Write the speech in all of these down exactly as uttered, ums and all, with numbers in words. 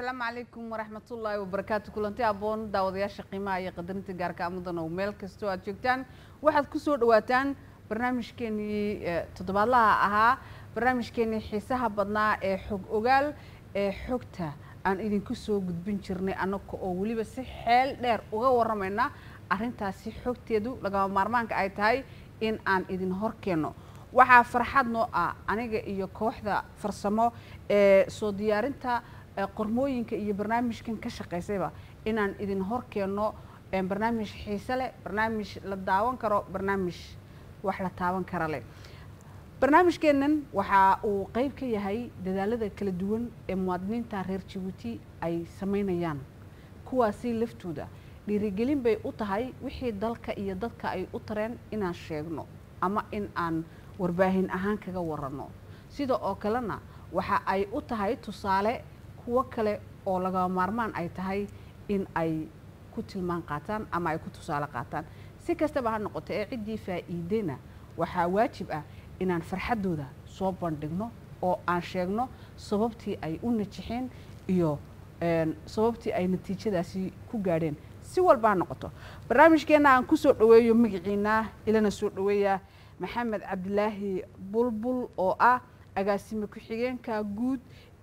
السلام عليكم ورحمة الله وبركاته. كلنتي أبون داودياش قيمة يا قدرنتي جارك أمضنا وملك استوى جوكتان واحد كسور واتان برنامج كني تطبع لها أها برنامج كني حسها بدنا حق أقل حقته أن إذا كسور قد بنشرني أنا كأولي بس حال دير وجو رمينا أرنتا سي حقتي دو لقى مرمانك أيتهاي إن أن إذا هركنو waxaa farxad noo ah aniga iyo kooxda farsamo ee soo diyaarinta qormooyinka iyo barnaamijkan ka shaqeysayba inaan idin hor keeno barnaamij xiiso leh barnaamij la daawan karo barnaamij wax la taaban kara leh barnaamijkeenan waxa uu qayb ka yahay dadaalada kala duwan ee muwaadiniinta reer Djibouti ay sameynayaan kuwaasi laftooda dhiirigelin bay u tahay wixii dalka iyo dadka ay u tareen inaan sheegno ama in aan warbaahin ahaan kaga warano sida oo kalena waxa ay u tahay tusaale kuwa kale oo laga maarmaan ay tahay in ay ku tilmaan qaataan ama ay ku tusaale qaataan si kastaba ha noqoto ee cidii faa'iideyna waxa waajib ah inaan farxadooda soo bandhigno oo aan sheegno sababtii ay u najixeen iyo een sababtii ay natiijadaasi ku gaadheen si walba ha noqoto barnaamijkeena aan ku soo dhaweeyo magaciina ilana soo dhaweeyaa محمد عبد الله بلبل أو أ أجاسم كحيجنكا جود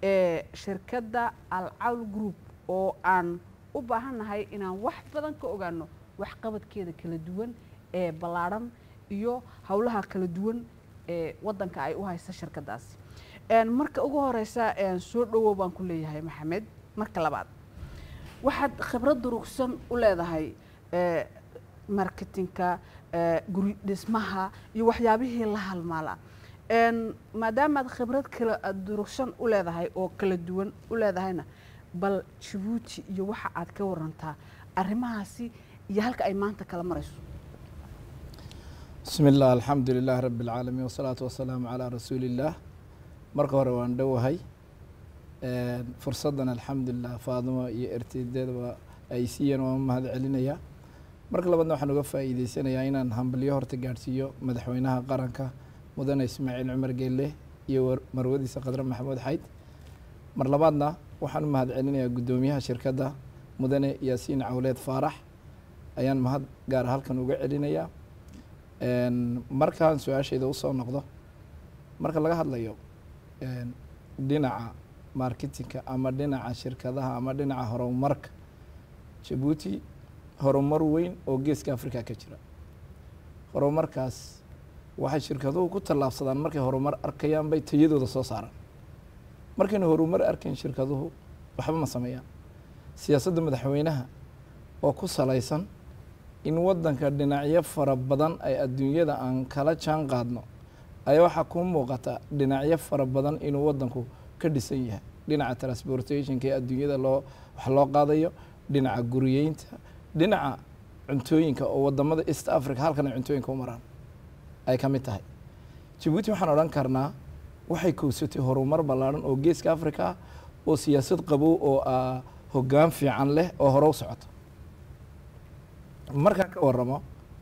شركة العول جروب أو أن وبهنا هاي إن واحد بدن كأجانو واحد قبض كده كل دون بلارم يو حولها كل دون وضن كأي وهاي الشركة داس إن مرك أجوها رئيسة إن سود وبان كلية هاي محمد مرك لبعض واحد خبرة دروسن ولا ده هاي ماركتينكا guri dhismaha iyo waxyaabihii la halmaala een maadaama khibrad kala durugsan u leedahay oo kala duwan u leedahayna bal Djibouti iyo waxa aad ka warantaa arimahaasi iyo halka ay maanta kala marayso bismillaah alxamdulillaah rabbil caalamiin wasalaatu wasalaamu calaa rasuulillaah marka hore waan dhowahay een fursadan alxamdulillaah faadimo iyo ertideedaba ay siiyeen waan mahad celinayaa marka labaadna waxaan uga faa'iideysanayaa inaan hambalyo horta gaarsiiyo madaxweynaha qaranka mudane Ismaaciil Cumar Geelle iyo marwadiisa Qadra Maxamuud Xayd mar labaadna waxaan u mahad celinayaa gudoomiyaha shirkadda mudane Yaasiin Cawleed Faarax ayaan mahad gaar halkan uga celinayaa een markaan su'aasheeda u soo noqdo marka laga hadlayo een dhinaca marketingka ama dhinaca shirkadaha ama dhinaca horumarka Djibouti horumar weyn oo geeska Afrika ka jira horumarkaas waxay shirkaduhu ku tallaabsadaan markay horumar arkayaan bay tayadooda soo saaraan markayna horumar arkaan shirkaduhu waxba ma sameeyaan siyaasadda madaxweynaha oo ku salaysan in wadanka dhinacyo fara badan ay adduunyada aan kala jaan qaadno ayaa waxa ku muuqata dhinacyo fara badan inuu wadanku ka dhisan yahay dhinaca transportation ee adduunyada loo wax loo qaadayo dhinaca guriyeynta dhinaca cuntooyinka oo wadamada East Africa halkan ay cuntooyinka u maraan ay ka mid tahay Djibouti waxaan oran karnaa waxay koobsatay horumar ballaaran oo geeska Afrika oo siyaasad qabow oo hoggaan fiican leh oo hore u socoto marka ka waramo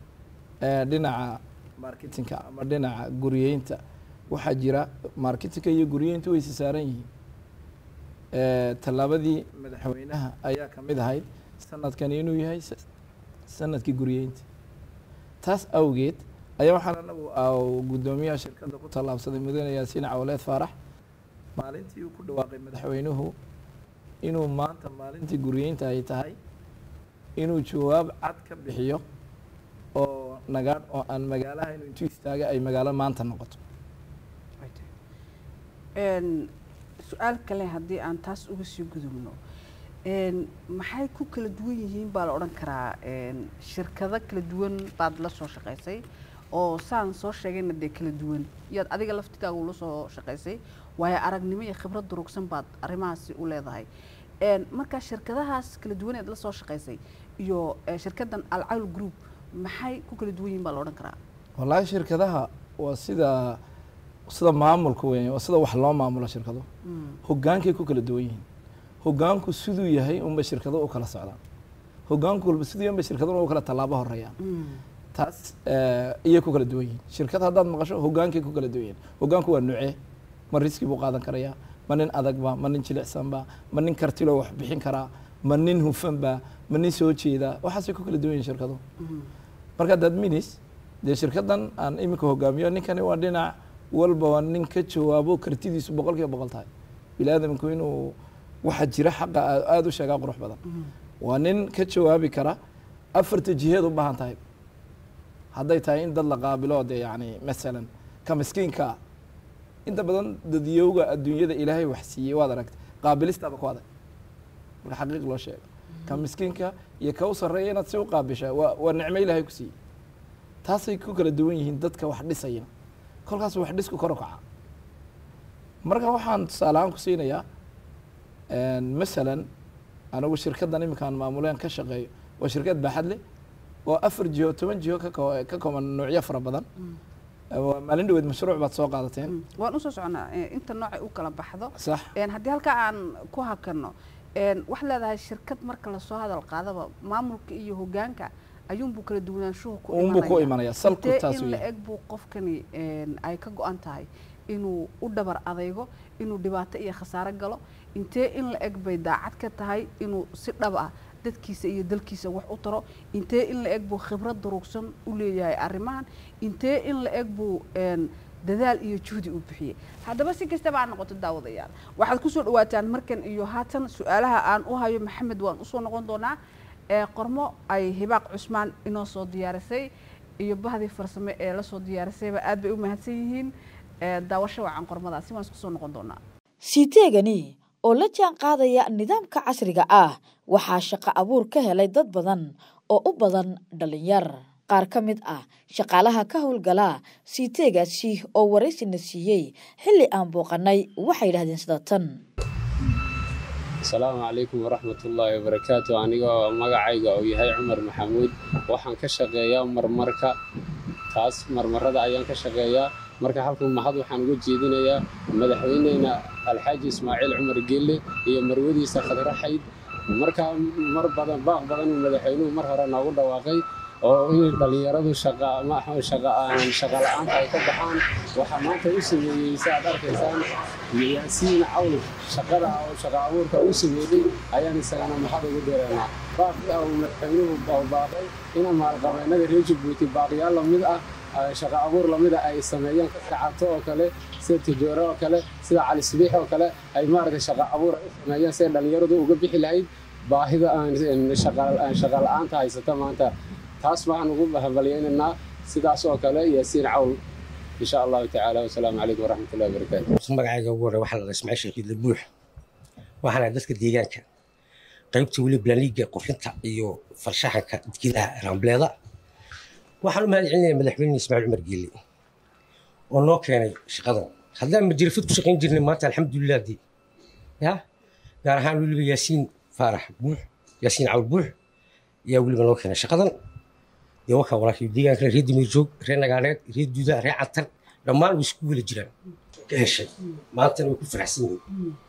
dhinaca marketingka ama dhinaca guriyeynta waxa jira marketingka iyo guriyeyntu way saaran yihiin ee talaabadii madaxweynaha ayaa ka mid ahayd sanadkan inuu yahay sanadkii guriyeynta taas awgeed ayaa waxaan anagu gudoomiyaha shirkadda ku tallaabsaday mudane Yaasiin Cawleed Faarax maalintii uu ku dhawaaqay madaxweynuhu inuu maanta maalintii guriyeynta ay tahay inuu jawaab cad ka bixiyo oo nagaad oo aan magaalaha inuu intuu istaaga ay magaalo maanta noqoto een su'aal kale haddii aan taas uga sii gudubno een maxay ku kala duwan yihiin baa la oran karaa een shirkado kala duwan baad la soo shaqeysay oo saan soo sheegayna de kala duwan iyad adiga laftigaaga la soo shaqeysay waayo aragnimo iyo khibrad durugsan baad arimahaasi u leedahay een marka shirkadahaas kala duwan ee la soo shaqeysay iyo shirkadan Al-Awl Group maxay ku kala duwan yihiin baa la oran karaa wallahi shirkadaha waa sida sida maamulka weyn waa sida wax loo maamulo shirkado hogaankay ku kala duwan yihiin hoggaanku siduu yahay uma shirkado u kala socdaan hoggaanku walba siduu yahay shirkado u kala talaabo horeeyaan taas iyo ku kala duwan yihiin shirkad haddaad maqasho hoggaankay ku kala duwan yihiin hoggaanku waa nuuce ma riski buu qaadan karaya ma nin adag ba ma nin jilicsan ba ma nin kartilo wax bixin karaa ma nin hufan ba ma nin soo jeeda waxaasay ku kala duwan yihiin shirkadu marka dad minis dee shirkadan aan iminka hogaamiyo ninkani waa dhinac walba waa nin ka jawaabo kartidiisu boqolkiiba boqol tahay biniaadamku inuu waxa jira xaqa aada u sheegaa qurux badan waa nin ka jawaabi kara afarta jiheed u baahan tahay hadday tahay in dad la qaabilo dee yani masalan ka miskiinka inta badan dadyowga adduunyada ilaahay wax siiyey waad aragtay qaabilistaaba ku adag marka xaqiiq loo sheego ka miskiinka iyo ka u sarreeya inaad si u qaabishaa waa waa nicmo ilaahay ku siiyey taasay ku kala duwan yihiin dadka wax dhisayna kolkaas wax dhisku kor u kaca marka waxaan tusaale ahaan ku siinayaa masalan anigu shirkaddan iminkaan maamuleen ka shaqeeyo waa shirkad baaxad leh oo afar jiho toban jiho ka ka kooban noocyo fara badan maalin dhaweed mashruuc baad soo qaadateen waan usoo soconaa inta noocay u kala baxdo sax haddii halkaa aan ku hakano waxaad leedahay shirkad marka lasoo hadal qaadaba maamulka iyo hogaanka ayuunbuu kala duwanaanshuhu ku unbuu ku imanaya salku taas in la eg buu qofkani ay ka go-an tahay inuu u dhabar adaygo inuu dhibaato iyo khasaaro galo intee in la eg bay daacad ka tahay inuu si dhab ah dadkiisa iyo dalkiisa wax u taro intee in la eg buu khibrad durugsan u leeyahay arrimahan intee in la eg buu dadaal iyo juhdi u bixiyey haddaba si kastaba aan noqoto daawadayaal waxaad kusoo dhawaataan markan iyo haatan su-aalaha aan u hayo maxamed waan usoo noqon doonaa qormo ay hibaaq cusmaan inoo soo diyaarisay iyo bahdii farsame ee lasoo diyaarisayba aad bay u mahadsan yihiin daawasho wacan qormadaasi waan isku soo noqon doonaa siiteegani oo la jaan qaadaya nidaamka casriga ah waxaa shaqo abuur ka helay dad badan oo u badan dhalinyar qaar ka mid ah shaqaalaha ka howlgala siiteegaasi oo waraysina siiyey xilli aan booqanay waxay yidhahdeen sida tan السلام عليكم ورحمة الله وبركاته أنا مقعيقة ويهي عمر محمود وحن كشغيا مرمركة تاس مرمرة أيان كشغيا مركا حالكم محض وحن قد جيدينيا مدحوينينا الحاج إسماعيل عمر قيلي هي مرودي سخد رحيد مركا مر بدن باق بدن مدحوينو مرهرة ناقول دواقي وإن دليرادو شقا ما حو شقا شقا الآن هاي كبحان وحمانتا وسمي يساعد أركيسان ياسين عول شقا أو شقا أوركا وسمي أيان السلام محضو قدرنا باقي أو مدحوينو باو باقي إنا ما القبائنا ريجب بوتي باقي الله مدأ شقا أبور لمدة أي سميان كعطو وكله سيد تجورة وكله سيد على السبيح وكله أي مارد شقا أبور سميان سيد دليرادو وقبح العيد باهذا أن شغال شغال أنت هاي ستما أنت taas waxaan ugu bahabalyeynaa sidaas oo kale yaasiin cawl insha Allah ta'ala wassalaamu alaykum wa rahmatullahi wa barakatuh magacayga ugu hore waxa la ismaaciil sheekh buux waxaana dadka deegaanka qaybta wali blaniga qofinta iyo farshaxanka dadkiilaha rambleeda waxaan u mahadcelinayaa madaxweynaha Ismaaciil Umar Geeli oo noo keenay shaqadan haddaan majrifad ku shaqeyn jirnay maanta alxamdulillah di ya gaar ahaan waliba yaasiin faarax buux yaasiin cawl buux yaa waliba noo keenay shaqadan يا وكا وراك يديان كلا ريد ميجوك رينا قالت ريد دودا ري عطر دمان ويسكول جيران كهشي ما انت نكون فرحسين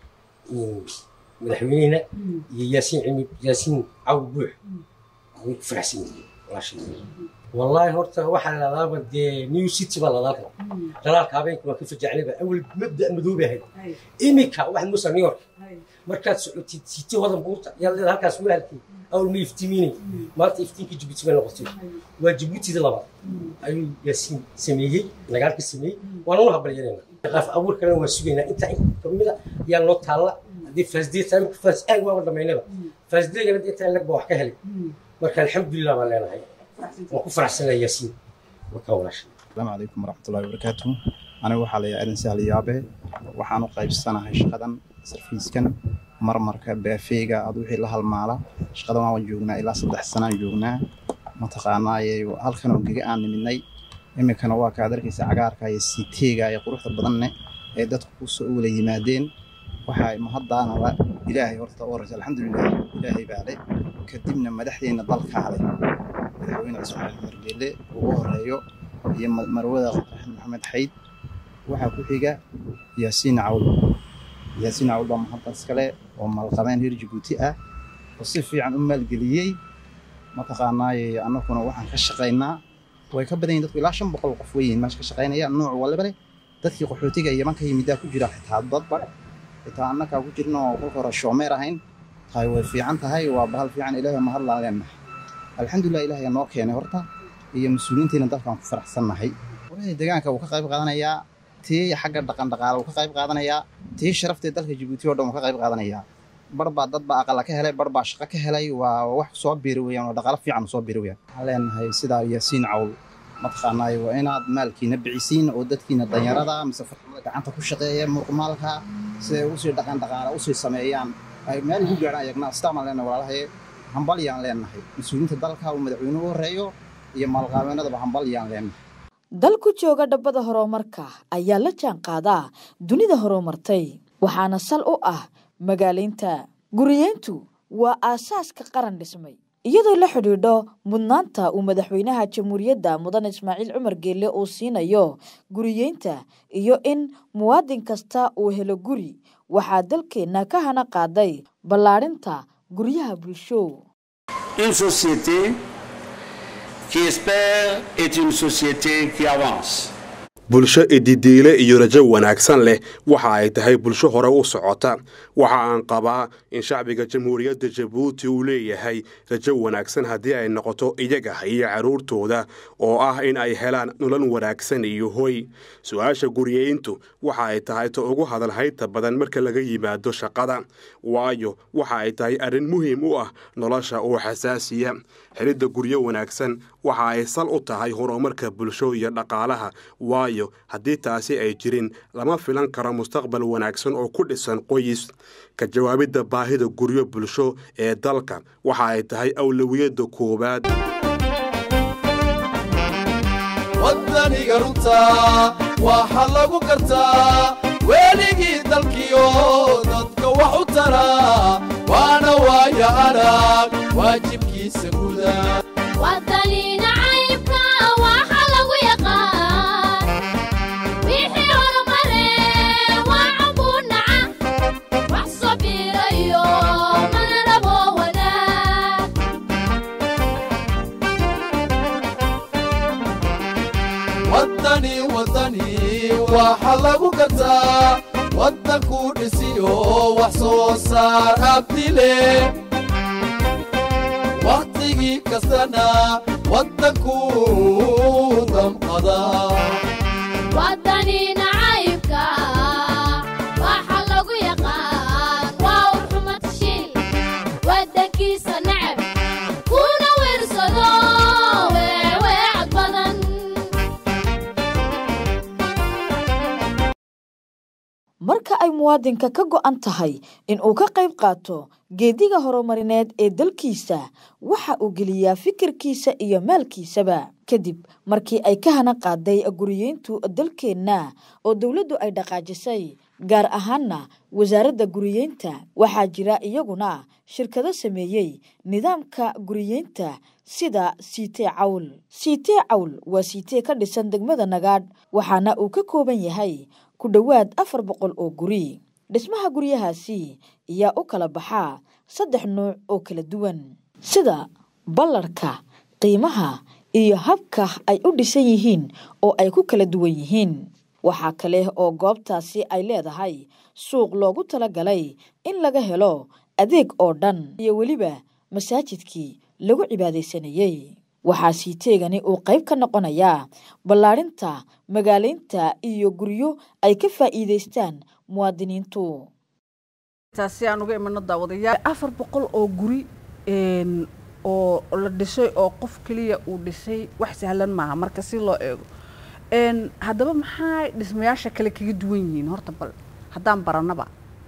مدحوينينا ياسين عمي ياسين عو بوح فرحسين راشي والله هورتا waxa la laaba de new city baa la laaba dalaalka habeenkii waa ka fajacnayba awal mabda madoobe ahayd imika waxaan musa new york markaad socotid city wadan buurta yalla halkaas waalkii أول ما يفتميني ما تفتينك جبتي من الوقت وجبتي ذا لبعض أيو ياسين سميجي نقالك السمي وأنا ما هبل جرينا قف أول كلام وسوينا أنت كمية يا نوت هلا دي فاسدي تام فاس أقوى ولا ما ينبغى فاسدي جريت أنت لك بوحكة هلي مركان الحمد لله ما لنا هاي وكفر حسنا ياسين وكورش السلام عليكم ورحمة الله وبركاته أنا وحالي أهلا سهل يابه وحانو قايب السنة هاي شقدان سرفيس كان marmarka baafiga aad wixii la halmaala shaqada waan joognaa ilaa saddex sano joognaa ma taqaanaayay halkan oo giga aan niminay imikana waa ka adarkiisa cagaarka iyo siiteega ay quruxda badan ee dadku ku soo wala yimaadeen waxa ay mahaddaana la ilaahay horta oo rajal alxamdulillah ilaahay baale kadibna madaxdeena dalka halay madaxweyne Ismaaciil Umar Geele ugu horeeyo iyo marwada Maxamed Xayd waxa ku xiga Yaasiin Cawl yaasiin cawl baa mahadda iskale oo maalqabeen reer Djibouti ah oo si fiican u maalgeliyay ma taqaanaayay annaguna waxaan ka shaqeynaa way ka badan yihiin dadku ilaa shan boqol qof weeyeen meesha ka shaqeynaya nooc walba leh dadkii qaxootiga iyo manka yimid ku jira xitaa dadba xitaa annaka ku jirno oo kolka hore shoomeer ahayn tahay way fiican tahay waa bahal fiican ilaahay ma hadlaan leenahay alxamdulilah ilaahay noo keenay horta iyo mas-uuliyiintiina dalkan ku faraxsannahay walahi deegaanka uu ka qayb qaadanayaa tii xagga dhaqan dhaqaale uu ka qayb qaadanayaa tii sharaftay dalka Djibouti oo dhan uu ka qayb qaadanayaa barba dad ba aqal ka helay barba shaqo ka helay waa wax soo biiri weeyaan oo dhaqaale fiican soo biiri weeyaan haleenahay sida Yaasiin Cawl matqaanay waa inaad maalkiina bixisiin oo dadkiina danyarada mise farsamada gacanta ku shaqeeya muuqmaalka si ay u sii dhaqan dhaqaale u sii sameeyaan ay meel ugu gaaraan ayagna isticmaalayna walaalahay hambal yaan leenahay mas-uuliyiinta dalka uu madaxweynuhu horeeyo iyo maalqabeennada hambal yaan leenahay dalku jooga dhabbada horumarka ayaa la jaan qaadaa dunida horumartay waxaana sal u ah magaaleynta guriyeyntu waa aasaaska qaran dhismay iyadoo la xidhiidho mudnaanta uu madaxweynaha jamhuuriyadda mudan Ismaaciil Cumar Geelle uu siinayo guriyeynta iyo in muwaadin kasta uu helo guri waxaa dalkeena ka hana qaaday ballaarinta guryaha bulsho une société qui espère est une société qui avance. bulsho ididiile iyo rajo wanaagsan leh waxa ay tahay bulsho hore u socota waxa aan qabaa in shacbiga jamhuuriyadda Djibouti uu leeyahay rajo wanaagsan haddii ay noqoto iyaga iyo caruurtooda oo ah in ay helaan nolol wanaagsan iyo hoy su'aasha guriyeyntu waxa ay tahay to ugu hadal hayta badan marka laga yimaado shaqada waayo waxa ay tahay arrin muhiim u ah nolosha oo xasaasiya helidda guryo wanaagsan waxa ay sal u tahay horumarka bulsho iyo dhaqaalaha waayo haddii taasi ay jirin lama filan karo mustaqbal wanaagsan oo ku dhisan qoys ka jawaabidda baahida guryo bulsho ee dalka waxa ay tahay awlawiyadda koobaad wadaniga runta waxa lagu gartaa weligii dalkiyo dadka wax u tara waana waaya arag waajibkiisa guda wadaniina caybka waxa lagu yaqaan wixii horumare waa cabuunaca wax sabirayo mana rabo wanaag wadani wadani waxa lagu gartaa wadanku dhisiyo wax soo saar abdile waqtigi kastana wadanku damqada wadaniina caybka waxa lagu yaqaan waa urxumatashiil wadankiisa nacab kuna weersado weeweecad badan marka ay muwaadinka ka go'an tahay in uu ka qayb qaato geediga horumarineed ee dalkiisa waxa uu geliyaa fikirkiisa iyo maalkiisaba kadib markii ay ka hana qaaday guriyeyntu dalkeena oo dawladdu ay dhaqaajisay gaar ahaanna wasaaradda guriyeynta waxaa jira iyaguna shirkado sameeyey nidaamka guriyeynta sida Siitee Cawl Siitee Cawl waa siitee ka dhisan degmada Nagaadh waxaana uu ka kooban yahay ku dhawaad afar boqol oo guri dhismaha guryahaasi ayaa u kala baxaa saddex nooc oo kala duwan sida ballarka qiimaha iyo habka ay u dhisan yihiin oo ay ku kala duwan yihiin waxa kale oo goobtaasi ay leedahay suuq loogu talagalay in laga helo adeeg oo dhan iyo weliba masaajidkii lagu cibaadeysanayay waxaa siiteegani uu qayb ka noqonayaa ballaarinta magaaleynta iyo guryo ay ka faa'iideystaan muwaadiniintu taasi aan uga imano daawadayaal afar boqol oo guri een oo la dhisay oo qof kaliya uu dhisay wax sahlan maaha marka si loo eego een haddaba maxay dhismayaasha kale kaga duwan yihiin horta bal haddaan baranaba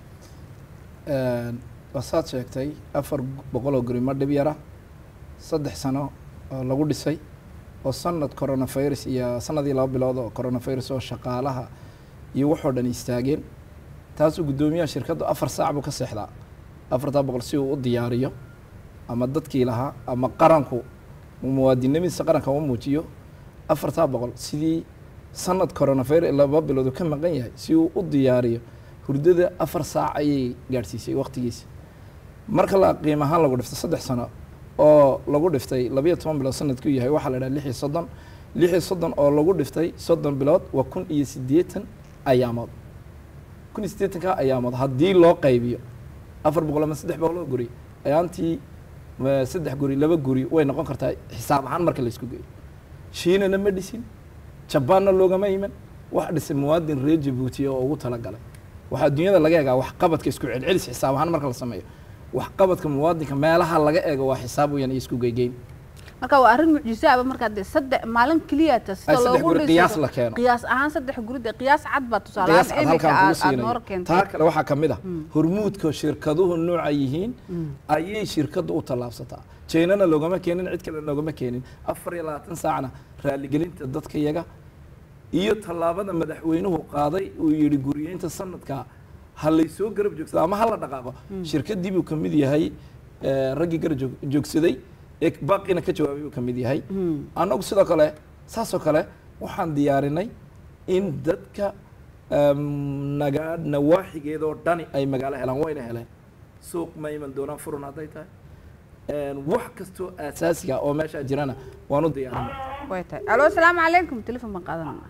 een wasaad sheegtay afar boqol oo guri ma dhib yara saddex sano oo lagu dhisay oo sanad coronavirus iyo sanadii laba bilood oo coronavirus oo shaqaalaha iyo waxoo dhan istaageen taas uu gudoomiyaha shirkaddu afar saac buu ka seexdaa afartaa boqol si uu u diyaariyo ama dadkii lahaa ama qaranku muwaadinimadiisa qaranka u muujiyo afartaa boqol sidii sanad coronavirus laba bilood ka maqan yahay si uu u diyaariyo hurdada afar saac ayay gaarsiisay waqtigiisa marka la qiimo ahaan lagu dhifto saddex sano oo lagu dhiftay labiyo toban bilood sanadku yahay waxaa la dhaha lix iyo soddon lix iyo soddon oo lagu dhiftay soddon bilood waa kun iyo siddeetan ayaamood kun iyo siddeetanka ayaamood haddii loo qaybiyo afar boqol ama saddex boqol oo guri ayaantii saddex guri laba guri way noqon kartaa xisaab ahaan marka la isku geeyo shiinana ma dhisin jabaanna loogama iman wax dhisay muwaadin reer Jabuuti oo ugu talagalay waxaa adduunyada laga eegaa wax qabadka isku celcelis xisaab ahaan marka la sameeyo wax qabadka muwaadinka meelaha laga eego waa xisaab weyn isku geeyeen marka waa arrin mucjiso ah marka de saddex maalin kaliya tasto loogu dhiso qiyaas la keeno qiyaas ahaan saddex gurida qiyaas cad ba tusaalahan imika aad noor keentay taa kale waxa kamid ah hormuudka shirkaduhu nooca yihiin ayay shirkadu u talaabsataa China loogama keenin cid kale loogama keenin afar iyo labaatan saacna raali gelinta dadka iyaga iyo talaabada madaxweynuhu qaaday uu yiri guriyeynta sanadka hal ay soo garab joogsadaa ama hal la dhaqaaqo shirkadii uu kamid yahay raggi garab joogsaday ee baaqina ka jawaabay uu kamid yahay anagu sidoo kale saas oo kale waxaan diyaarinay in dadka naga nawaaxigeeda oo dhani ay magaalo helaan wayna heleen suuq ma iman doonaan furun hadday tahay wax kastoo asaasiga oo meesha jirana waan u diyaarinay way tahay alo assalaamu calaykum telefoon baan qaadanaa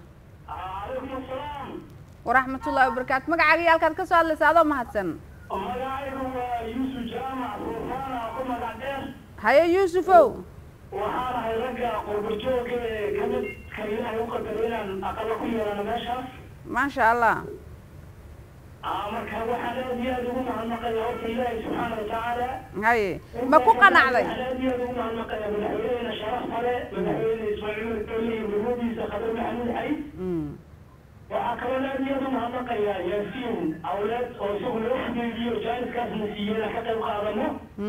ورحمة الله وبركاته مقع عقيال كانت كسوال لسادة ومهدسن هيا يوسفو وحانا هيرجع قربتوك كانت كريمة يقدرين أقل كل أنا ماشا ما شاء الله أمرك وحنا ديالهم عن مقايا الله سبحانه وتعالى هاي ما كو قناع علي وحنا ديالهم عن مقايا من حوالين شرف عليه من حوالين إسماعيل الدولي بروبي سخدم محمود حي وحكرنا ديالهم عن مقايا ياسين أولاد أو شغل وحدي ديو جايز كاس نسينا حتى يقارنه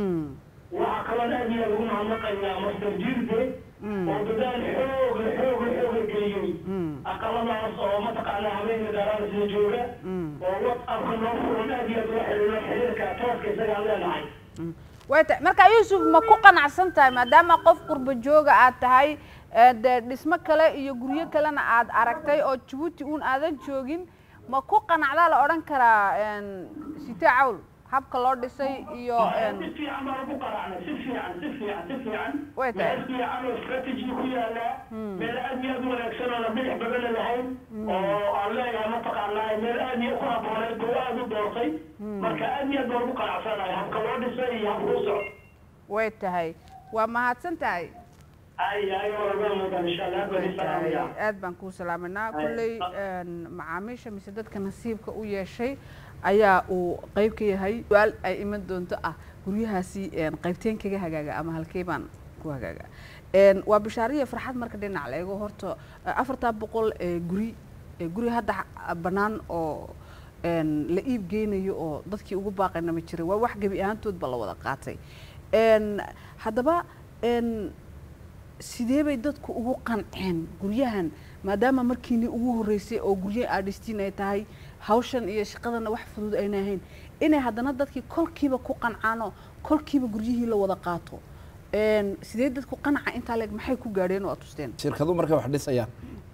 وحكرنا ديالهم عن مقايا مصدر جلده وبدان حوق الحوق الحوق الكريمي أقلنا عصا ومتقعنا عمين داران سنجوغة ووقف النصر ونادي يدرح الحليل كأتوس كيساق علينا نعي ويتا مركا يوسف ما كو قنعسان تاي ماداما قف قرب جوغة آد تاي دسما كلا iyo guryo kalena aad aragtay oo Djibouti uun aadan joogin ma ku qanacdaa la oran karaa een sita cawl habka loo dhisay iyo een si fiican baan ku qaracnay si fiican si fiican si fiican way tahay si fiican oo strategy ku yaala meel aad iyo aad u wanaagsan oo bidix badan lahayn oo aan leeyahay ma taqaanaa meel aad iyo ku habboonay oo aad u doortay marka aad iyo aad baan ku qanacsanahay habka loo dhisay iyo habka u socdo way tahay waa mahadsan tahay ay ay walaal in sha Allah bari salaamaya aad baan ku salaamanaa kulay macaamiisha mise dadka nasiibka u yeeshay ayaa uu qayb ka yahay su'aal ay iman doonto ah guryahaasi een qaybteen kaga hagaaga ama halkee baan ku hagaaga een waa bishaariye farxad marka dhinac la eego horto afartan boqol ee guri ee guri hadda banaan oo een la iib geynayo oo dadkii ugu baaqayna ma jiray waa wax gabi ahaantood ba la wada qaatay een haddaba een sidee bay dadku ugu qanceen guryahan maadaama markiini ugu horeysay oo guryo aadhistiin ay tahay hawshan iyo shaqadana wax fudud ayna ahayn inay haddana dadkii kolkiiba ku qancaan oo kolkiiba guryihii la wada qaato een sidee dadku qanca inta leeg maxay ku gaadheen oo tusteen shirkadu markay wax dhisayaan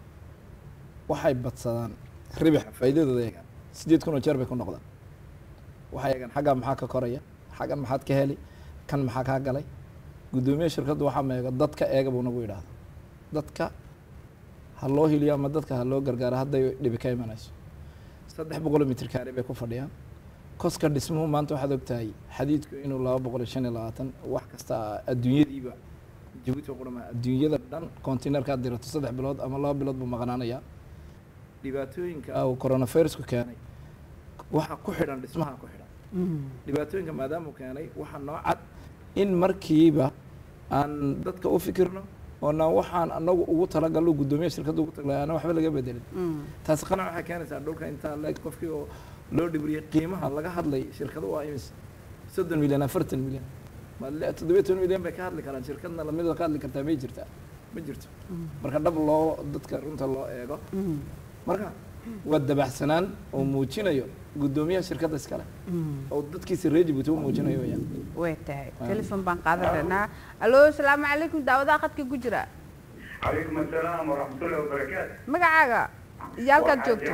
waxay badsadaan ribax faa'iidadooda eegan sideed kun oo jeer bay ku noqdaan waxay eegan xagga maxaa ka koraya xaggan maxaad ka heli kan maxaa kaa galay gudoomiye shirkadu waxa meega dadka eega buu nagu yiraahdo dadka ha loo hiliyo ama dadka ha loo gargaaro hadday dhibi ka imanayso saddex boqol mitir kaare bay ku fadhiyaan koska dhismuhu maanta waxaad ogtahay xadiidku inuu laba boqol iyo shan iyo labaatan wax kasta adduunyadiiba Djibouti qurama adduunyada dhan kontiinerka dirato saddex bilood ama laba bilood buu maqnaanaya dhibaatooyinka oo coronavirus-ku keenay waxa ku xidhan dhismaha ku xidhan dhibaatooyinka maadaama uu keenay waxa noo cad in markiiba aan dadka u fikirno oo na waxaan anagu ugu talagalno gudoomiye shirkadu ugu taglay ana waxba laga bedelin taas qanac waxa keenaysaa dhulka inta la qofkii oo loo dhibriyay qiimaha laga hadlay shirkadu waa imis soddon milyan afartan milyan ma la toddoba iyo toban milyan bay ka hadli karaan shirkadna la mid ka hadli kartaa ma jirta ma jirto marka dhab loo dadka runta loo eego marka waa dabaxsanaan oo muujinayo gudoomiyaha shirkadda iskale oo dadkiisa reer Djibouti uu muujinayo weeyaan way tahay telefoon baan qaadanaa allo assalaamu calaykum daawada qadka ku jira calaykum assalaam waraxmatullaahi wabarakaatu magacaaga iyo halkaad joogto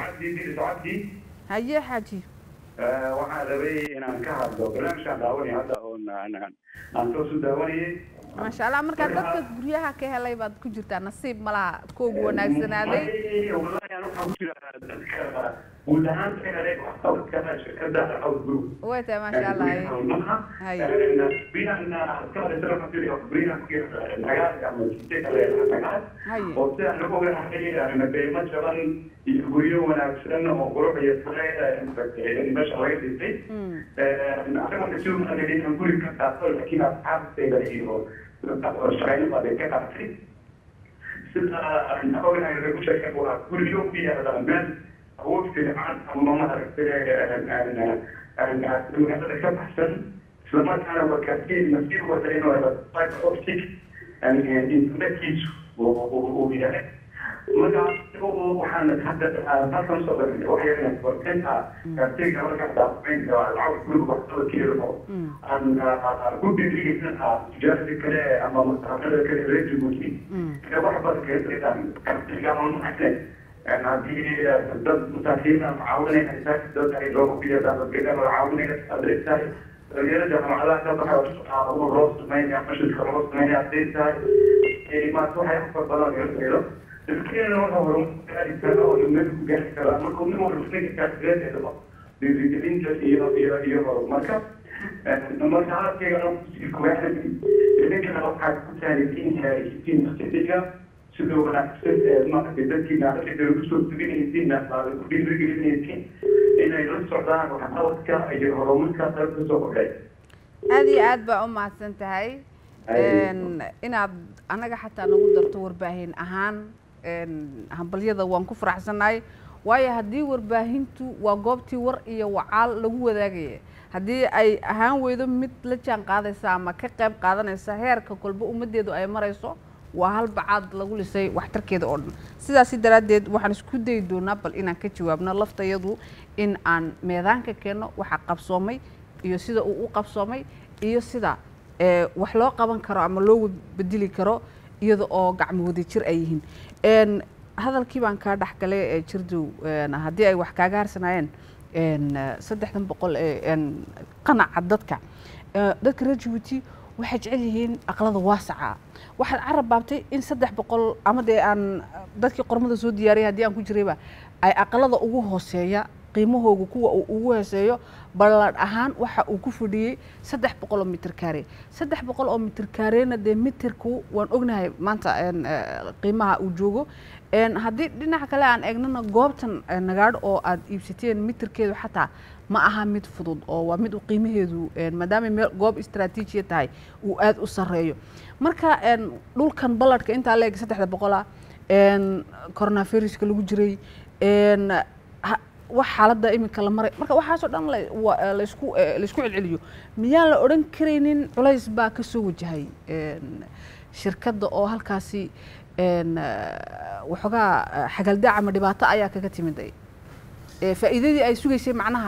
haye xaaji waxaan rabay inaan ka hadlo barnaamijkan daawanay hadda oo aan soo soo daawanayay ما شاء الله مركز dadka guryaha ka helay baad ku jirtaa nasiib malaha koogu wanaagsanaaday wallahi aan waxaan ku jiraa dadka guud ahaan kale waxqabadka shirkadda Caws Group wayta ma sha Allah hay بينا أذكار السلام عليكم بينا كيف الحياة أما تيجي على الحياة وبتاع نقول الحقيقة أنا بيما شغال يقولون أنا أشتغل وقروح يسمعي يعني مش عايز يصير أنا أقول نشوف أنا اللي نقول كتابة لكن أصحاب سيدنا شغالين بعد كده في سنة أنا أقول أنا بقول شيء كل يوم في هذا المال هو في العام أما ما أعرف أنا أنا أنا هذا كم أحسن لما كان وكثير مسير وزين ولا طيب أوبتيك يعني إنترنت كيس وبيها ماذا هو وحنا نتحدث عن خمسة وأحيانا وكانها كثير كمان كذا بين العود كل وقت كيلو عن كل بيجي منها جالس كله أما مستقبل كله ريت موتي كده واحد بس كده كان كمان محتاج يعني هذه ضد متاخرين معاونة إنسان ضد أي لغة بيها ضد كده معاونة أدرسها يرجع على تبع الروس ما يعملش الكروس ما يعطيش ما تروح يحفر بلاد يرجع الكثير من هو كان يتابع ويملك جهة كلام مركم من مرسلين كاتبين هذا بيجيبين جزئية إلى إلى مركب لما تعرف كيف الكواحد اللي كان واحد ثاني فين فين استدقاء سبوا ولا سبت ما تقدر كنا تقدر تشوف تبين يدين ناس على كل رجل يدين إنه يرد السودان وحاول كا يهرمون كثر بسوق جاي. هذه عاد بأم عسنتهاي إن إن أنا حتى نقدر تور باهين أهان إن هبليضة وانكفر حسناي ويا هدي ور باهينتو وجوبتي ور إيه وعال لجوا ذاكية هدي أي أهان ويدو مثل كان قاضي سامة كقب قاضي السهر ككل بقوم مديدو أي مرة يسوع وهل بعد لقول لسه وحتر كده أردن سيدا سيدا ردد وحن سكود يدو نبل إن كتجوابنا لفت يدو إن عن ميدان كأنه وحقب صومي يسيدا وقب صومي يسيدا اه وحلا قبان كرا عملوا بدلي كرا يدو أو قعم ودي شر أيهن إن هذا الكيبان كارد حكله شردو إن هدي أي وحكاجار سنين إن صدقنا بقول إن قناع عددك اه ذكر جوتي waxay jecel yihiin aqlada waasaca waxaan carab baabtay in saddex boqol ama de aan dadkii qormada soo diyaariyay hadii aan ku jirayba ay aqlada ugu hooseeya qiimahooda kuwa ugu hooseeyo balad ahaan waxa uu ku fudhiyay saddex boqol oo mitir kaare saddex boqol oo mitir kaareena de mitirku waan ognahay maanta een qiimaha uu joogo een hadii dhinaca kale aan eegnana goobtan nagaad oo aad iibsateen mitirkeedu xataa ma aha mid fudud oo waa mid qiimaheedu een maadaama meel goob istiraatiiji tahay uu aad u sareeyo marka een dhulkan baladka inta leeg saddex boqol ah een coronaviruska lagu jiray een wax xaaladda imika la maray marka waxaas oo dhan la isku la isku celceliyo miyaan la oran kareynin culays baa ka soo wajahay een shirkadda oo halkaasi een waxoogaa xagaldac ama dhibaato ayaa kaga timiday ee faa'iidadii ay sugaysay macnaha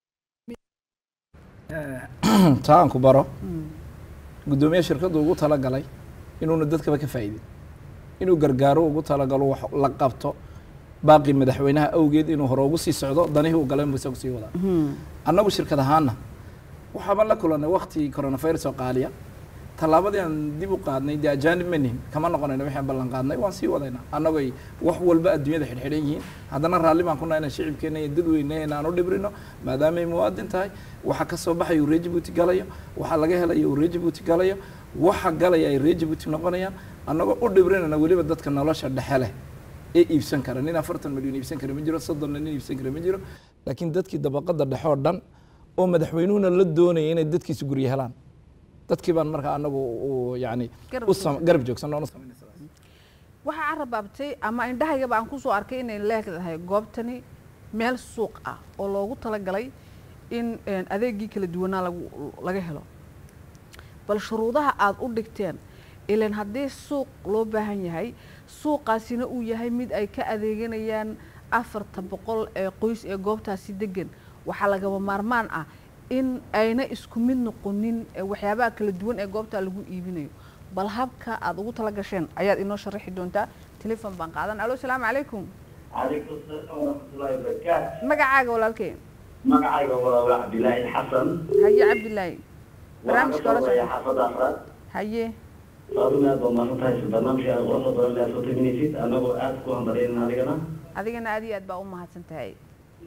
taan ku baro gudoomiye shirkaddu ugu tala galay inuu dadkaba ka faa'iido inuu gargaaro ugu tala galo wax la qabto باقي مدحوينها أوجد إنه هروجسي سعودة ضنيه وقلم بسوسي ولا أنا وشركة هانا وحبنا كلنا وقتي كورونا فيروس وقاليا طلبت أن دي بقادني دي أجانب منهم كمان نقولنا إنه إحنا بلنقادنا وانسي وضعنا أنا وي وحول بقى الدنيا ده حريين هذا نرى اللي ما كنا هنا شعب كنا يدلوا إنه أنا نودبرنا ما دام مواد انتهاي وحكى الصباح يريج بوتقاليا وحلقها لا يريج بوتقاليا وحقاليا يريج بوتنقانيا أنا أودبرنا أنا ولي بدت كنا لا شد حاله iibsan kara nin afartan milyan iibsan kara ma jiro soddon nin iibsan kara ma jiro laakiin dadkii dabaqada dhexe oo dhan oo madaxweynuhuna la doonayay inay dadkiisu guryo helaan dadkii baan markaa anagu yani u garab joogsan oo sameynaysa waxa carababtay ama indhahayga baan ku soo arkay inay leedahay goobtani meel suuq ah oo loogu tala galay in adeegii kala duwanaa lagu laga helo bal shuruudaha aad u dhigteen ilaan haddii suuq loo baahan yahay suuqaasina uu yahay mid ay ka adeeganayaan afarta boqol ee qoys ee goobtaasi degan waxaa lagaba maarmaan ah in ayna isku mid noqonin waxyaabaha kala duwan ee goobta lagu iibinayo bal habka aad ugu tala gasheen ayaad inoo sharaxi doontaa telefoon baan qaadan alo salaamu calaykum calaykum salaam waraxmatullaahi wabarakaatu magacaaga walaalkeen magacayga waa cabdilaahi xasan haye cabdilaahi barnaamijka hore xaafada afraad haye فاضل هذا ما نتاعش برنامج غرفة ولا صوت منيسيت أنا أبغى أذكر عن طريق هذه adigana aad iyo aad baa u mahadsantahay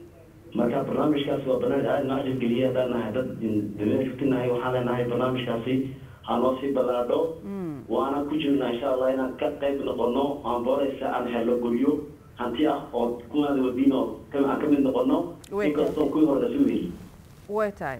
marka barnaamijkaasi waa barnaamij aad noo cajab geliya haddaan nahay dad dawlada futinahay waxaan leenahay barnaamijkaasi ha noo sii ballaadho waana ku jirnaa insha allah inaan ka qayb noqono aan booraysa aan helo guryo hanti ah oo kumaada wadiin oo aan ka mid noqono inkastoo kuwii hore lasu weeyey way tahay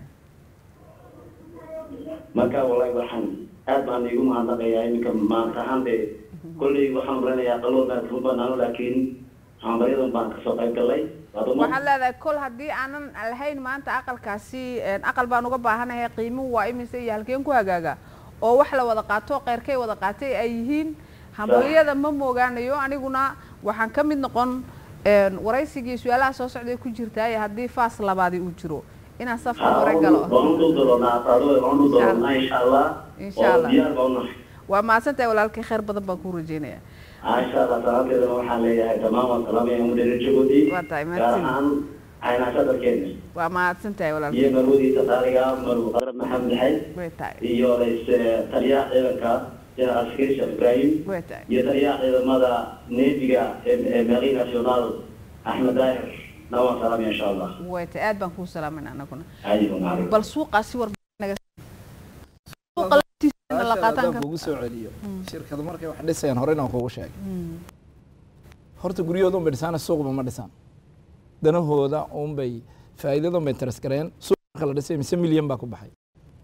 marka wallahi waxaan aad baan igu mahadnaqayaa iminka maanta ahaan dee kolley waxaan maranayaa qaloodan run banaano laakiin hambaryadan baan kasoo qayb galay waxaan leedahay kol haddii aanan lahayn maanta aqalkaasi aqal baan uga baahanahay qiimuhu waa imise iyo halkeen ku hagaaga oo wax la wada qaato qeyrkay wada qaatay ay yihiin hambalyada ma moogaanayo aniguna waxaan ka mid noqon waraysigii su-aalaha soo socday ku jirtaay haddii faas labaadi uu jiro inaan safka hore galo insha allah waa mahadsantahay walaalkay khayr badan baan kuu rajeynaya insha allah salaanteedana waxaan leeyahay dhammaan waan salaamaya mudane jabuuti gaar ahaan caynasha dalkeena waa mahadsantahay walaalkay iyo marwadiisa taariga marw qadar maxamed xayd iyo rays taliyaha ciidanka general askari sheekh ibraahim iyo taliyaha ciidamada neefiga ee meeri national axmed daahir nawaan salaamaya insha allah way tahay aad baan kuu salaamayna anaguna ayuu bal suuqaasi war kugu soo celiyo shirkadu markay wax dhisayaan horeyna kugu sheegay horta guryahooda un bay dhisaan suuqba ma dhisaan danahooda un bay faa'iidada un bay tarasgareen suuq marka la dhisay mise milyan baa ku baxay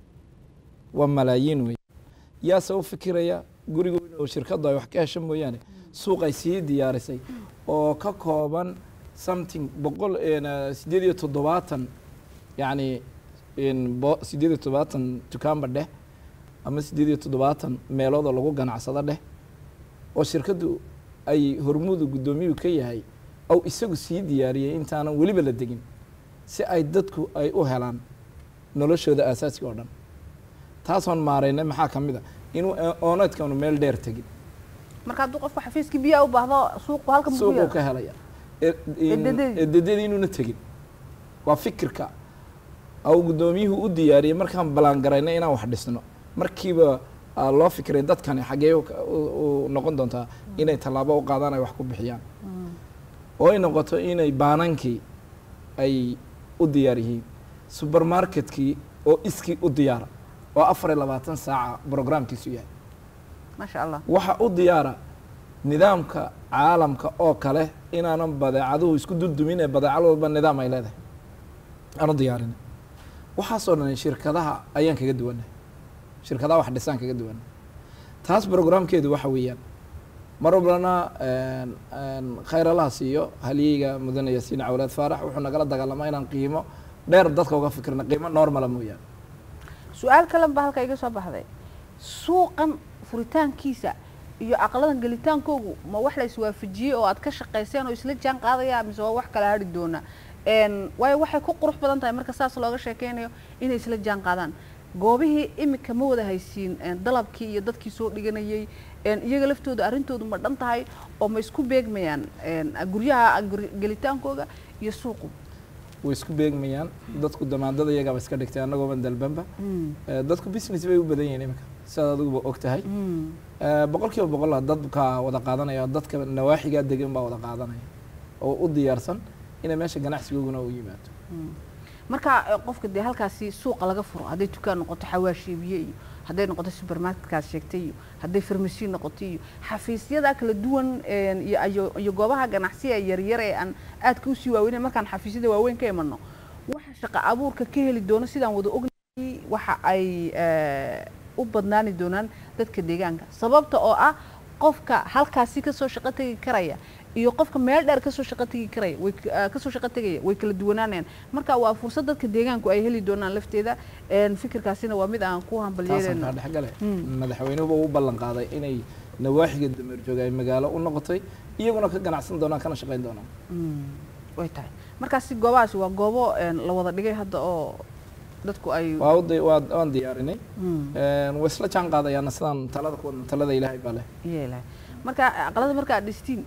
waa malaayiin wey yaa soo fikiraya guriga oo shirkadu ay wax ka hesho mooyaane suuq ay sii diyaarisay oo ka kooban something boqol sideed iyo toddobaatan yacni sideed iyo toddobaatan dukaanba dheh ama sideed iyo toddobaatan meelooda lagu ganacsado dheh oo shirkadu ay hormuudu guddoomiyuhu ka yahay aw isagu sii diyaariyey intaanan weliba la degin si ay dadku ay u helaan noloshooda aasaasiga oo dhan taasoon maaraynay maxaa ka mid a inuu ooneedkanu meel dheer tegin marka hadduu qofku xafiiskii biyaa u baahdo suuqu halka suuquu ka helaya eedadadii inuuna tegin waa fikirka aw guddoomiyuhu u diyaariyey markaan ballaangaraynay inaan wax dhisno markiiba loo fikiray dadkani xaggee u noqon doontaa inay tallaabo u qaadaan ay wax ku bixiyaan oo ay noqoto inay baanankii ay u diyaar yihiin supermarketkii oo iskii u diyaara oo afar iyo labaatan saaca brograamkiisu yahay maasha allah waxa u diyaara nidaamka caalamka oo kale inaanan badeecaduhu isku duldumin ee badeecad walba nidaam ay leedahay aan u diyaarin waxaasoo dhan shirkadaha ayaan kaga duwannahay shirkadaha wax dhisaan kaga duwannahay taas brograamkeedu waxa weeyaan mar walbana khayr allaha siiyo halyeyga mudane yaasiin cawlaad faarax wuxuu nagala dagaalamaa inaan qiimo dheer dadka uga fikirna qiimo normala mooyaane su-aal kalen baa halka iga soo baxday suuqan furitaankiisa iyo aqladan gelitaankoogu ma wax la iswaafajiyey oo aad ka shaqayseen oo isla jaan qaadaya mise waa wax kala hadhi doona waayo waxay ku qurux badan tahay marka saas looga sheekeynayo inay isla jaan qaadaan goobihii imika ma wada haysiin dalabkii iyo dadkii soo dhiganayay iyaga laftooda arrintoodu ma dhan tahay oo ma isku beegmayaan guryaha gelitaankooga iyo suuqu way isku beegmayaan dadku damaandada iyagaaba iska dhigtay annagooban dalbanba dadku business bay u badan yihiin imika sidaad adiguba og tahay boqol kiiba boqola dadka wada qaadanaya dadka nawaaxigaa degan baa wada qaadanaya oo u diyaarsan inay meesha ganacsigooguna u yimaado marka qofka dee halkaasi suuqa laga furo hadday dukaan noqoto xawaashiibiye iyo hadday noqoto supermarketkaas sheegtay iyo hadday farmasi noqoto iyo xafiisyada kala duwan iyo iyo goobaha ganacsiga yaryar ee aan aadka usii waaweynay markaan xafiisyada waaweyn ka imano waxa shaqo abuurka ka heli doono sidaan wada ognahay waxa ay u badnaani doonaan dadka deegaanka sababta oo ah qofka halkaasi kasoo shaqo tegi karaya iyo qofka meel dheer kasoo shaqo tegi karaya way kasoo shaqo tegaya way kala duwanaanayaan marka waa fursad dadka deegaanku ay heli doonaan lafteeda fikirkaasina waa mid aan ku hambalyeeleyno dhexgale madaxweynuhu uu ballan qaaday inay nawaaxiga dameer jooga ay magaalo u noqotay iyaguna ka ganacsan doonaan kana shaqayn doonaan way tahay markaasi goobahaasi waa goobo la wada dhigay hadda oo dadku ay waan diyaarinay way isla jaan qaadayaana sidaan talada ku talada ilaahay baa leh ilaahay marka aqalada marka aad dhistiin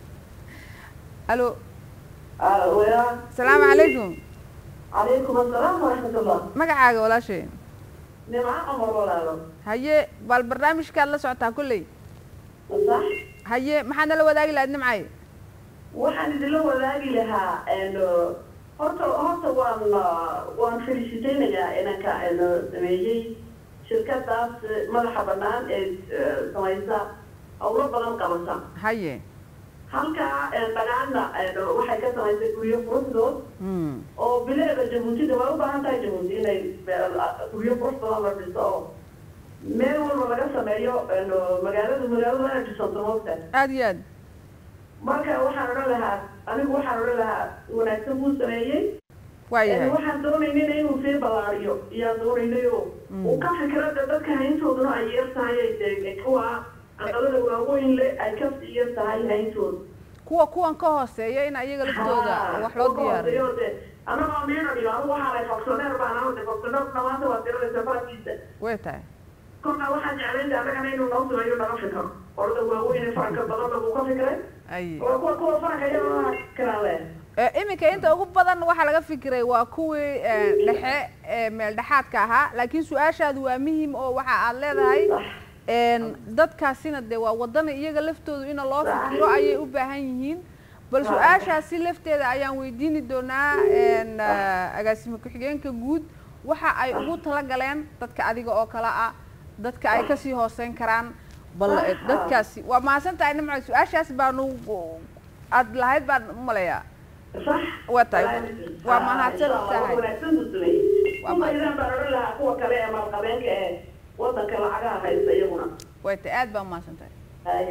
الو الو يا السلام عليكم عليكم السلام ورحمه الله magacaaga walaashay nimca amar walaalo haye bal barnaamijka la socotaa kulay صح haye maxaa nala wadaagi lahayd nimcay waxaan idin la wadaagi lahaa horta horta waan waan feliciteynayaa inanka aynu sameeyey shirkadaas madaxa bannaan ee samaysa howlo badan qabata haye halka dhagaana waxay ka samaysay guryo quruxdood oo bileeda jabuutida waa u baahan tahay jabuuti inay guryo qurux badan la dhiso oo meel walba laga sameeyo magaalada magaalada inay dhisanto moogta aad iyo aad marka waxaan odhan lahaa anigu waxaan odhan lahaa wanaagsan buu sameeyey waayahay waxaan doonaynayna inuu sii ballaariyo iyaan doonaynay oo uu ka fikirada dadka hayntooduna ay yar tahay ay kuwa aqalada waaweyn le ay ka sii yar tahay hayntooda kuwa kuwan ka hooseeya in ayaga laftooda wax loo diyaariyo anagoo meena dhigo anigu waxaa lay faksoneer baan anade faksoneer dhamaanta waa tirada safaadkiisa way tahay kolkaa waxaan jeclaynta annagana inuu noo sameeyo naga fikro orada waaweyn faranka badan lagu ka fikray waa kuwa kuwa faranka iyaga kiraale iminka inta ugu badan waxaa laga fikiray waa kuwii dhexe meel dhexaadka ahaa laakiin su-aashaadu waa muhiim oo waxa aad leedahay dadkaasina dee waa wadana iyaga laftoodu ina loo fikiro ayay u baahan yihiin bal su-aashaasi lafteeda ayaan weydiini doonaa agaasime ku-xigeenka guud waxa ay ugu talagaleen dadka adiga oo kale ah dadka ay kasii hooseyn karaan bal dadkaasi waa mahadsan tahay nimco su-aashaas baanu aad lahayd baan umaleeyaa waa tahay waa mahadsan tahay waa mahadsan baan odhan lahaa kuwa kale ee maalqabeenka ee wadanka lacagaha haysta iyaguna way tahay aad baa mahadsan tahay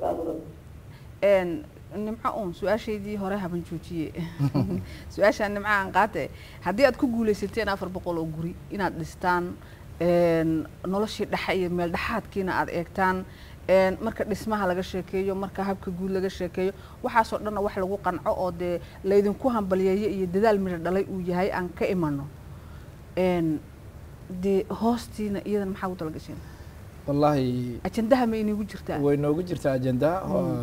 nimco uun su-aashaydii hore haban joojiye su-aashaan nimco aan qaate haddii aad ku guulaysateen afar boqol oo guri inaad dhistaan noloshii dhexe iyo meel dhexaadkiina aad eegtaan marka dhismaha laga sheekeeyo marka habka guud laga sheekeeyo waxaasoo dhanna wax lagu qanco oo dee laydinku hambaliyeeyo iyo dadaal midho dhalay uu yahay aan ka imano dee hoostiina iyadan maxaa ugu talagasheen wallaahi ajandaha ma inagu jirtaa way noogu jirtaa ajandaha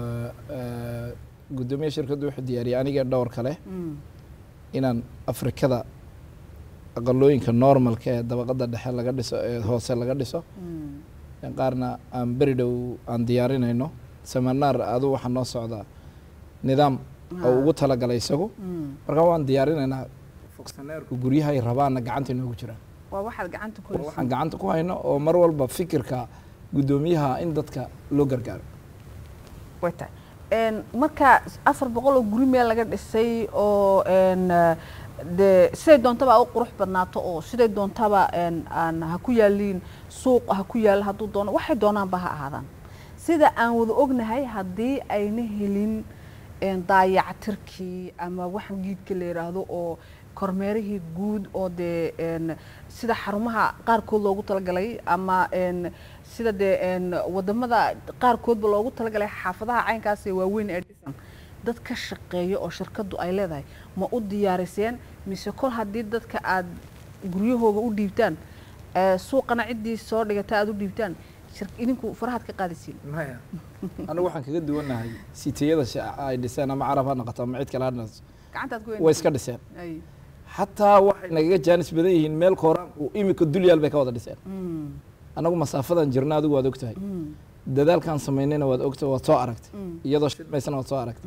guddoomiye shirkaddu wuxuu diyaariyay aniga dhowr kale inaan afrikada aqalooyinka normalka ee dabaqada dhexe laga dhiso ee hoose laga dhiso qaarna aan beri dhow aan diyaarinayno seminaar adu waxaa noo socdaa nidaam oo ugu talagalay isagu marka waan diyaarinaynaa fogsaneerku guryahay rabaana gacanta inoogu jiraan waa waxaad gacanta ku hayso waxaan gacanta ku hayno oo mar walba fikirka guddoomiyaha in dadka loo gargaaro way tahay marka afar boqol oo guri meel laga dhisay oo dee siday doontaba u qurux badnaato oo siday doontaba aan ha ku yaaliin suuq ha ku yaal hadduu doono waxay doonaanba ha ahaadaan sida aan wada ognahay haddii ayna helin daayactirkii ama waxaan giidka la yidhaahdo oo kormeerihii guud oo dee sida xarumaha qaarkood loogu talagalay ama sida dee wadamada qaarkoodba loogu talagalay xaafadaha caynkaas ee waaweyn ee dhisan dad ka shaqeeyo oo shirkaddu ay leedahay ma u diyaariseen mise kol haddii dadka aad guryahooga u dhiibtaan suuqana ciddii soo dhigata aad u dhiibtaan idinku farahaad ka qaadisiin maya anigu waxaan kaga duwanahay sitiyada ay dhiseen ama carab ha noqoto ama cid kale ha noqoto way iska dhiseen xataa waxay nagaga jaanis badan yihiin meel kooraanku imika dulyaal bay ka wada dhiseen anagu masaafadan jirna adigu waad ogtahay dadaalkaan samaynayna waad ogtahay waad soo aragtay iyadoo shidmaysana waad soo aragtay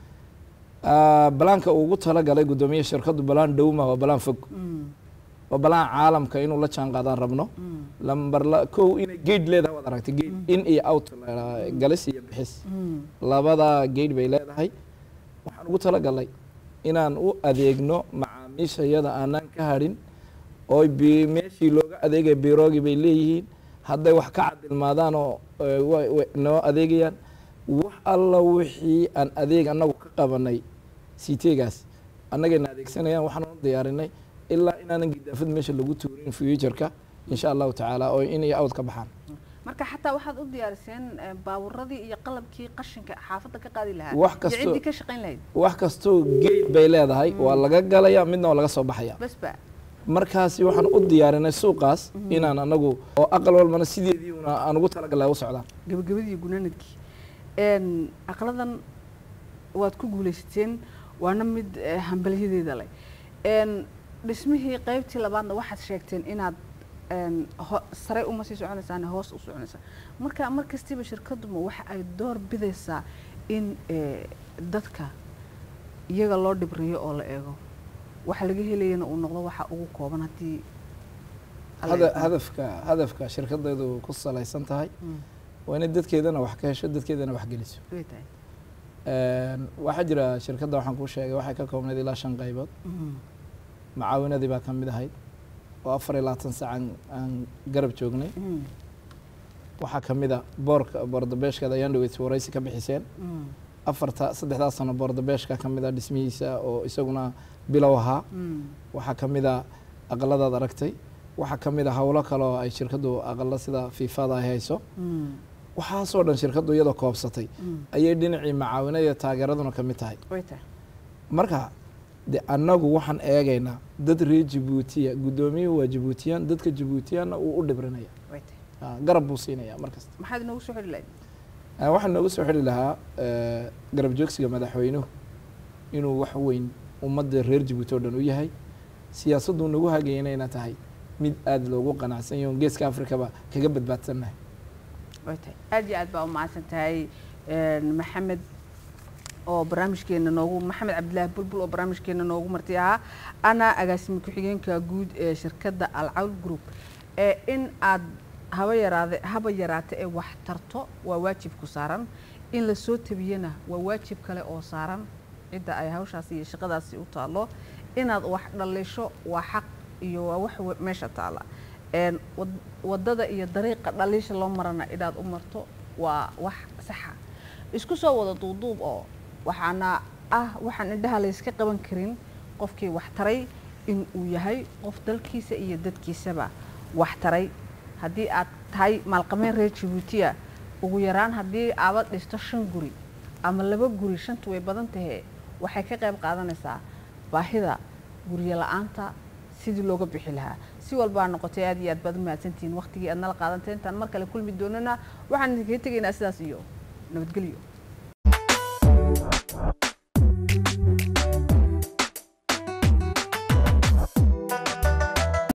balaanka ugu talagalay guddoomiye shirkaddu balaan dhowma waa balaan fog waa balaan caalamka inuu la jaan qaadaan rabno lambar kow inay geed leedahay waad aragtay geed in iyo out galis iyo bixis labada geed bay leedahay waxaan ugu talagalay inaan u adeegno macaamiisha iyada aanaan ka hadhin oo meeshii looga adeegaya biroogii bay leeyihiin hadday wax ka cadilmaadaan oo noo adeegayaan wax alla wixii aan adeeg annagu ka qabanay siteegaas annagayna adeegsanayaan waxaan u diyaarinay ilaa inaanan gidaafad meesha lagu tuurin futureka insha allahu tacaala oo in iyo out ka baxaan marka xataa waxaad u diyaariseen baabuuradii iyo qalabkii qashinka xaafadda ka qaadi lahaa wax kasto ciddii ka shaqayn lahayd wax kastoo geed bay leedahay waa laga galaya midna waa laga soo baxaya basba markaasi waxaan u diyaarinay suuqaas inaan anagu oo aqal walbana sideedii una aan ugu talagalay u socdaan gabagabadii gunaanadkii aqladan waad ku guulaysateen waana mid hambalyadeeda leh dhismihii qaybtii labaadna waxaad sheegteen inaad sare uma sii soconaysaan hoos u soconaysaan marka mar kastiba shirkaduma waxa ay door bidaysaa in dadka iyaga loo dhibriyo oo la eego waxa laga helayana uu noqdo waxa ugu kooban haddii hadafka hadafka shirkaddeedu ku salaysan tahay waa inay dadkeedana wax ka hesho dadkeedana wax geliso waxaa jira shirkadda waxaan kuu sheegay waxay ka koobnayd ilaa shan qaybood macaawinadii baa ka mid ahayd oo afar iyo labaatan saac aan garab joognay waxaa ka mid a boorka boordabeeshkaada ayaan dhaweyd waraysi ka bixiseen afarta saddexdaas sano boordabeeshka ka mid a dhismihiisa oo isaguna bilow ahaa waxaa ka mid a aqaladaad aragtay waxaa ka mid a howlo kale oo ay shirkaddu aqalo sida fiifada ay hayso waxaasoo dhan shirkaddu iyadoo koobsatay ayay dhinacii macaawinada iyo taageeraduna ka mid tahay marka de annagu waxaan eegaynaa dad reer jabuutiya guddoomiyuhu waa jabuutiyaan dadka jabuutiyaanna uu u dhibrinaya garab buu siinaya markasta maxaad inoogu soo xidhi lahayd waxaan noogu soo xidhi lahaa garab joogsiga madaxweynuhu inuu wax weyn ummadda reer jabuuti oo dhan u yahay siyaasaddu nagu hagayana ina tahay mid aada loogu qanacsan yaho geeska afrikaba kaga badbaadsannahay aad iyo aad baa u mahadsan tahay maxamed oo barnaamijkeena noogu maxamed cabdilaahi bulbul oo barnaamijkeena noogu marti ahaa ana agaasime ku-xigeenka guud ee shirkadda alcawl group ee in aad haba yaraade haba yaraate ee wax tarto waa waajib ku saaran in la soo tabiyana waa waajib kale oo saaran cidda ay hawshaasi iyo shaqadaasi u taalo inaad wax dhalisho waa xaq iyo waa wax meesha taala een wadada iyo dariiqa dhalisha loo marana inaad u marto waa wax saxa isku soo wada duuduub oo waxaana ah waxaan indhaha la iska qaban karin qofkii wax taray in uu yahay qof dalkiisa iyo dadkiisaba wax taray haddii aad tahay maalqabeen reer Jabuutiya ugu yaraan haddii aad dhisto shan guri ama laba guri shantu way badan tahay waxay ka qayb qaadanaysaa baahida guriga la'aanta sidii looga bixi lahaa si walba noqotay aad iyo aad baad mahadsantiin waqtigii aad nala qaadanteen tan mar kale kulmi doonana waxaan idinkaga tegaynaa sidaas iyo nabadgelyo